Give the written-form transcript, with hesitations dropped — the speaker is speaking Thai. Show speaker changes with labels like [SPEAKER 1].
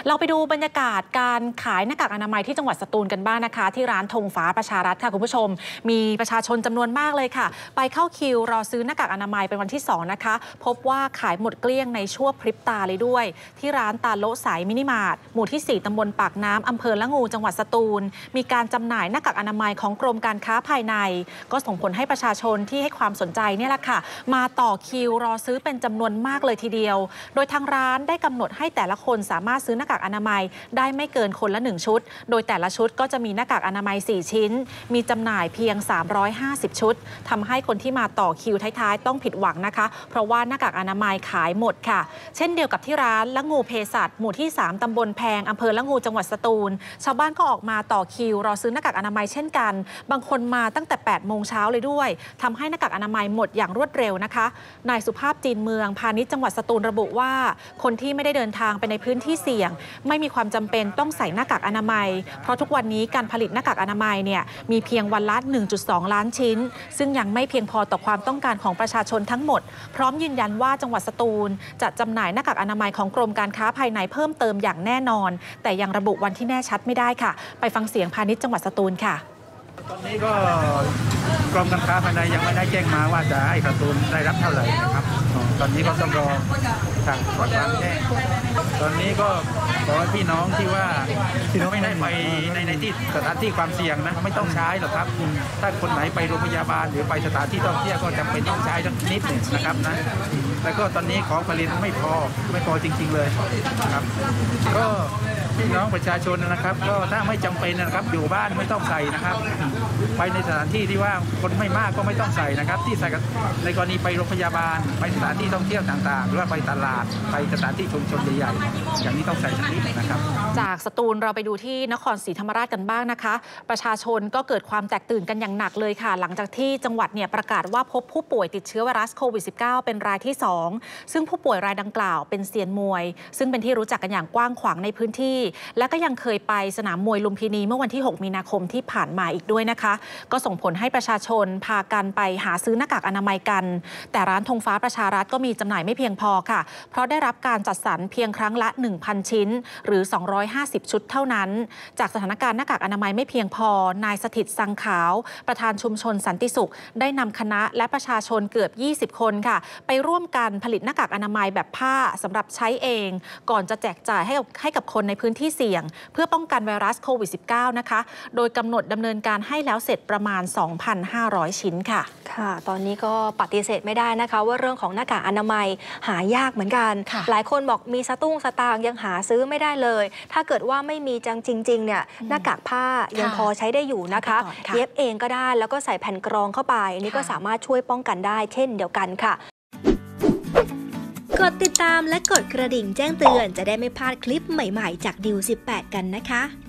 [SPEAKER 1] เราไปดูบรรยากาศการขายหน้ากากอนามัยที่จังหวัดสตูลกันบ้างนะคะที่ร้านธงฟ้าประชารัฐค่ะคุณผู้ชมมีประชาชนจำนวนมากเลยค่ะไปเข้าคิวรอซื้อหน้ากากอนามัยเป็นวันที่2นะคะพบว่าขายหมดเกลี้ยงในชั่วพริบตาเลยด้วยที่ร้านตาโลสายมินิมาร์ทหมู่ที่4ตำบลปากน้ำอำเภอละงูจังหวัดสตูลมีการจำหน่ายหน้ากากอนามัยของกรมการค้าภายในก็ส่งผลให้ประชาชนที่ให้ความสนใจเนี่ยแหละค่ะมาต่อคิวรอซื้อเป็นจำนวนมากเลยทีเดียวโดยทางร้านได้กำหนดให้แต่ละคนสามารถซื้อหน้ากากอนามัยได้ไม่เกินคนละ1ชุดโดยแต่ละชุดก็จะมีหน้ากากอนามัย4ชิ้นมีจำหน่ายเพียง350ชุดทำให้คนที่มาต่อคิวท้ายๆต้องผิดหวังนะคะเพราะว่าหน้ากากอนามัยขายหมดค่ะเช่นเดียวกับที่ร้านละงูเภสัชหมู่ที่3ตำบลแพงอำเภอละงูจังหวัดสตูลชาวบ้านก็ออกมาต่อคิวรอซื้อหน้ากากอนามัยเช่นกันบางคนมาตั้งแต่8 โมงเช้าเลยด้วยทำให้หน้ากากอนามัยหมดอย่างรวดเร็วนะคะนายสุภาพจีนเมืองพาณิชย์จังหวัดสตูลระบุว่าคนที่ไม่ได้เดินทางไปในพื้นที่เสี่ยงไม่มีความจำเป็นต้องใส่หน้ากากอนามัยเพราะทุกวันนี้การผลิตหน้ากากอนามัยเนี่ยมีเพียงวันละ 1.2 ล้านชิ้นซึ่งยังไม่เพียงพอต่อความต้องการของประชาชนทั้งหมดพร้อมยืนยันว่าจังหวัดสตูลจะจำหน่ายหน้ากากอนามัยของกรมการค้าภายในเพิ่มเติมอย่างแน่นอนแต่ยังระบุวันที่แน่ชัดไม่ได้ค่ะไปฟังเสียงพาณิชย์จังหวัดสตูลค่ะ
[SPEAKER 2] ตอนนี้ก็กรมการค้าภายในยังไม่ได้แจ้งมาว่าจะให้สตูลได้รับเท่าไหร่นะครับตอนนี้ก็ต้องรอทางก่อนการแจ้งตอนนี้ก็ขอให้พี่น้องที่ว่าไม่ได้ไปในที่สถานที่ความเสี่ยงนะไม่ต้องใช้หรอกครับถ้าคนไหนไปโรงพยาบาลหรือไปสถานที่ท่องเที่ยวก็จำเป็นต้องใช้สักนิดหนึ่งนะครับนะแล้วก็ตอนนี้ของผลิตไม่พอจริงๆเลยครับก็พี่น้องประชาชนนะครับก็ถ้าไม่จำเป็นนะครับอยู่บ้านไม่ต้องใส่นะครับไปในสถานที่ที่ว่าคนไม่มากก็ไม่ต้องใส่นะครับที่ในกรณีไปโรงพยาบาลไปสถานที่ท่องเที่ยวต่างๆหรือว่าไปตลาดไปสถานที่ชุมชนใหญ่ๆอย่างนี้ต้องใส่ชนิดนะครับ
[SPEAKER 1] จากสตูลเราไปดูที่นครศรีธรรมราชกันบ้างนะคะประชาชนก็เกิดความแตกตื่นกันอย่างหนักเลยค่ะหลังจากที่จังหวัดเนี่ยประกาศว่าพบผู้ป่วยติดเชื้อไวรัสโควิด -19 เป็นรายที่2ซึ่งผู้ป่วยรายดังกล่าวเป็นเซียนมวยซึ่งเป็นที่รู้จักกันอย่างกว้างขวางในพื้นที่และก็ยังเคยไปสนามมวยลุมพินีเมื่อวันที่6 มีนาคมที่ผ่านมาอีกด้วยนะคะก็ส่งผลให้ประชาชนพากันไปหาซื้อหน้ากากอนามัยกันแต่ร้านธงฟ้าประชารัฐก็มีจำหน่ายไม่เพียงพอค่ะเพราะได้รับการจัดสรรเพียงครั้งละ 1,000 ชิ้นหรือ250ชุดเท่านั้นจากสถานการณ์หน้ากากอนามัยไม่เพียงพอนายสถิตสังขาวประธานชุมชนสันติสุขได้นำคณะและประชาชนเกือบ20 คนค่ะไปร่วมกันผลิตหน้ากากอนามัยแบบผ้าสำหรับใช้เองก่อนจะแจกจ่ายให้กับคนในพื้นที่เสี่ยงเพื่อป้องกันไวรัสโควิด -19 นะคะโดยกำหนดดำเนินการให้แล้วเสร็จประมาณ 2,500 ชิ้นค่ะ
[SPEAKER 3] ค่ะตอนนี้ก็ปฏิเสธไม่ได้นะคะว่าเรื่องของหน้ากากอนามัยหายากเหมือนกันหลายคนบอกมีสตางค์ยังหาซื้อไม่ได้เลยถ้าเกิดว่าไม่มีจริงๆเนี่ยหน้ากากผ้ายังพอใช้ได้อยู่นะคะเย็บเองก็ได้แล้วก็ใส่แผ่นกรองเข้าไปนี่ก็สามารถช่วยป้องกันได้เช่นเดียวกันค่ะ
[SPEAKER 4] กดติดตามและกดกระดิ่งแจ้งเตือนจะได้ไม่พลาดคลิปใหม่ๆจากดิว18กันนะคะ